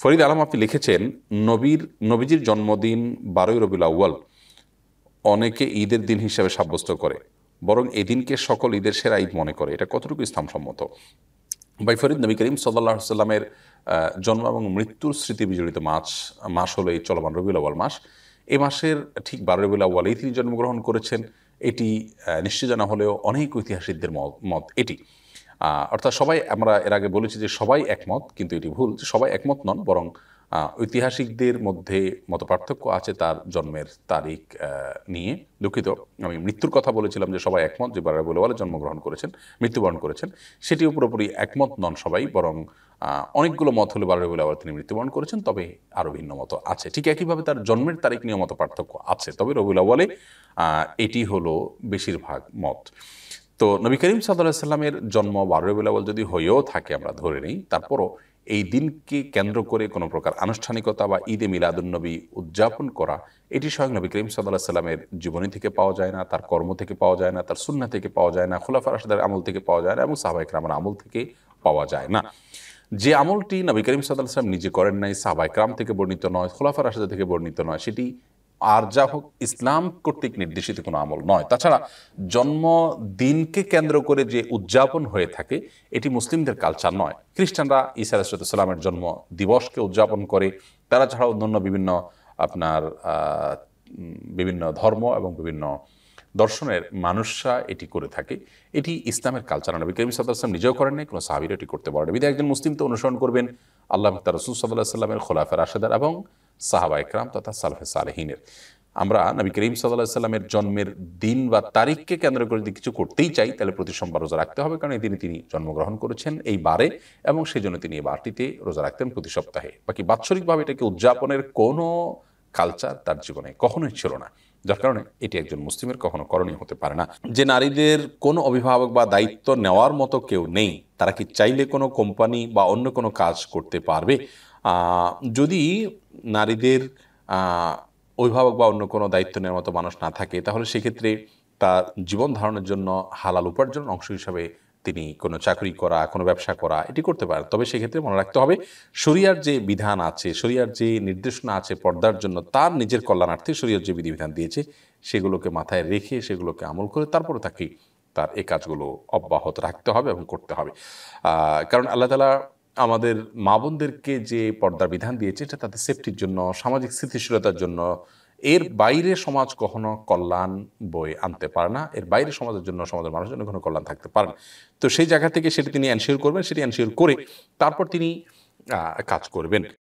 ফরিদ আলম আপনি লিখেছেন, নবীজির জন্মদিন 12ই রবিউল আউয়াল অনেকে ঈদের দিন হিসাবে সাব্যস্ত করে, বরং এই দিনকে সকল ঈদের সেরা ঈদ মনে করে। এটা কতটুকু ইসলামসম্মত? ভাই ফরিদ, নবী করিম সাল্লাল্লাহু আলাইহি সাল্লামের জন্ম এবং মৃত্যুর স্মৃতি বিজড়িত মাস হলো এই চলমান রবিউল আউয়াল মাস। এই মাসের ঠিক 12 রবিউল আউয়ালেই তিনি জন্মগ্রহণ করেছেন। এটি নিশ্চয় জানা হলেও অনেক ঐতিহাসিকদের মত এটি। অর্থাৎ সবাই, আমরা এর আগে বলেছি যে সবাই একমত, কিন্তু এটি ভুল যে সবাই একমত নন, বরং ঐতিহাসিকদের মধ্যে মতপার্থক্য আছে তার জন্মের তারিখ নিয়ে। দুঃখিত, আমি মৃত্যুর কথা বলেছিলাম যে সবাই একমত যে 12 রবিউল আউয়ালে মৃত্যুবরণ করেছেন, সেটিও পুরোপুরি একমত নন সবাই, বরং অনেকগুলো মত হলে 12 রবিউল আউয়াল তিনি মৃত্যুবরণ করেছেন, তবে আরও ভিন্ন মত আছে। ঠিক একইভাবে তার জন্মের তারিখ নিয়ে মত পার্থক্য আছে, তবে রবিউল আউয়ালে এটি হলো বেশিরভাগ মত। তো নবী করিম সাল্লাল্লাহু আলাইহি সাল্লামের জন্ম 12 রবিউল আউয়াল যদি হয়েও থাকে, আমরা ধরে নিই, তারপরও এই দিনকে কেন্দ্র করে কোনো প্রকার আনুষ্ঠানিকতা বা ঈদে মিলাদুন্নবী উদযাপন করা, এটি স্বয়ং নবী করিম সাল্লাল্লাহু আলাইহি সাল্লামের জীবনী থেকে পাওয়া যায় না, তার কর্ম থেকে পাওয়া যায় না, তার সুন্নাহ থেকে পাওয়া যায় না, খুলাফা রাশিদের আমল থেকে পাওয়া যায় না, এবং সাহাবায়ে কেরামের আমল থেকে পাওয়া যায় না। যে আমলটি নবী করিম সাল্লাল্লাহু আলাইহি সাল্লাম নিজে করেন নাই, সাহাবায়ে কেরাম থেকে বর্ণিত নয়, খুলাফা রাশিদের থেকে বর্ণিত নয়, সেটি আর যা হোক ইসলাম কর্তৃক নির্দেশিত কোনো আমল নয়। তাছাড়া জন্মদিনকে কেন্দ্র করে যে উদযাপন হয়ে থাকে, এটি মুসলিমদের কালচার নয়। খ্রিস্টানরা ঈসা আলাইহিস সালামের জন্ম দিবসকে উদযাপন করে, তারা ছাড়া অন্যান্য বিভিন্ন ধর্ম এবং বিভিন্ন দর্শনের মানুষরা এটি করে থাকে। এটি ইসলামের কালচার। নবী করিম সাল্লাল্লাহু আলাইহি ওয়াসাল্লাম নিজেও করেন নাই, কোনো সাহাবীরা এটি করতে পারেন। বিধায় একজন মুসলিম তো অনুসরণ করবেন আল্লাহ তার রাসূল সাল্লাল্লাহু আলাইহি ওয়াসাল্লামের খোলাফা রাশেদার এবং সাহাবায়ে কেরাম তথা সালফে সালেহিনের। আমরা নবী করিম সাল্লাল্লাহু আলাইহি ওয়াসাল্লামের জন্মের দিন বা তারিখকে কেন্দ্র করে যদি কিছু করতেই চাই, তাহলে প্রতি সোমবার রোজা রাখতে হবে, কারণ এই দিনে তিনি জন্মগ্রহণ করেছেন, এই বারে, এবং সেই জন্য তিনি এই বারটিতে রোজা রাখতেন প্রতি সপ্তাহে। বাকি বাৎসরিকভাবে এটাকে উদযাপনের কোনো কালচার তার জীবনে কখনোই ছিল না, যার কারণে এটি একজন মুসলিমের কখনো করণীয় হতে পারে না। যে নারীদের কোনো অভিভাবক বা দায়িত্ব নেওয়ার মতো কেউ নেই, তারা কি চাইলে কোনো কোম্পানি বা অন্য কোনো কাজ করতে পারবে? যদি নারীদের অভিভাবক বা অন্য কোনো দায়িত্ব নেওয়ার মতো মানুষ না থাকে, তাহলে সেক্ষেত্রে তার জীবন ধারণের জন্য হালাল উপার্জনের অংশ হিসাবে তিনি কোনো চাকরি করা, কোনো ব্যবসা করা, এটি করতে পারেন। তবে সেক্ষেত্রে মনে রাখতে হবে, শরিয়ার যে বিধান আছে, শরিয়ার যে নির্দেশনা আছে পর্দার জন্য, তার নিজের কল্যাণার্থে শরিয়ার যে বিধিবিধান দিয়েছে, সেগুলোকে মাথায় রেখে, সেগুলোকে আমল করে তারপরে তার এই কাজগুলো অব্যাহত রাখতে হবে এবং করতে হবে। কারণ আল্লাহ তাআলা আমাদের মা বোনদেরকে যে পর্দার বিধান দিয়েছে, এটা তাদের সেফটির জন্য, সামাজিক স্থিতিশীলতার জন্য। এর বাইরে সমাজ কখনো কল্যাণ বয়ে আনতে পারে না, এর বাইরে সমাজের জন্য, সমাজের মানুষের জন্য কোনো কল্যাণ থাকতে পারে না। তো সেই জায়গা থেকে সেটি তিনি এনশিওর করবেন, সেটি এনশিওর করে তারপর তিনি কাজ করবেন।